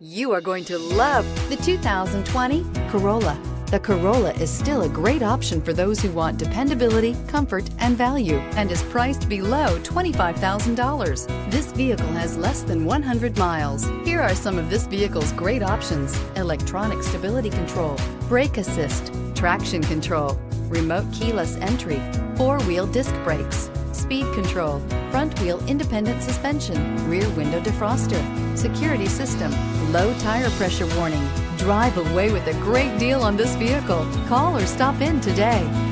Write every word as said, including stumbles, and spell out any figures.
You are going to love the two thousand twenty Corolla. The Corolla is still a great option for those who want dependability, comfort, and value, and is priced below twenty-five thousand dollars. This vehicle has less than one hundred miles. Here are some of this vehicle's great options: electronic stability control, brake assist, traction control, remote keyless entry, four-wheel disc brakes, speed control, front wheel independent suspension, rear window defroster, security system, low tire pressure warning. Drive away with a great deal on this vehicle. Call or stop in today.